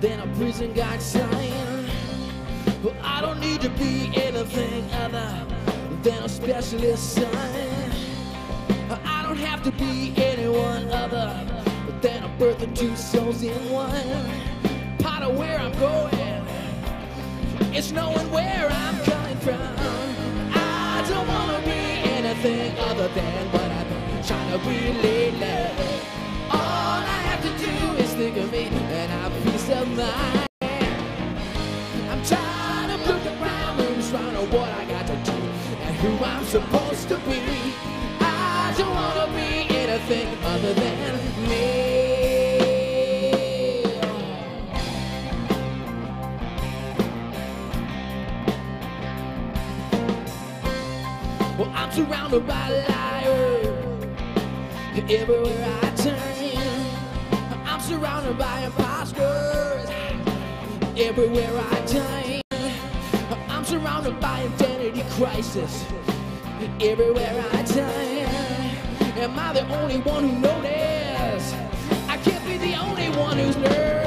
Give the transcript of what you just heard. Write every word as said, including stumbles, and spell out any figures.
than a prison guard sign. Well, I don't need to be anything other than a specialist sign. I don't have to be anyone other than a birth of two souls in one. Part of where I'm going, it's knowing where I'm coming from. I don't want to be anything other than what I've been trying to be lately. All I have to do is think of me and have peace of mind. I'm tired of looking around and trying to what I got to do and who I'm supposed to be. I don't want to be anything other than me. Well, I'm surrounded by liars everywhere I turn. I'm surrounded by imposters everywhere I turn. I'm surrounded by identity crisis everywhere I turn. Am I the only one who noticed? I can't be the only one who's learned.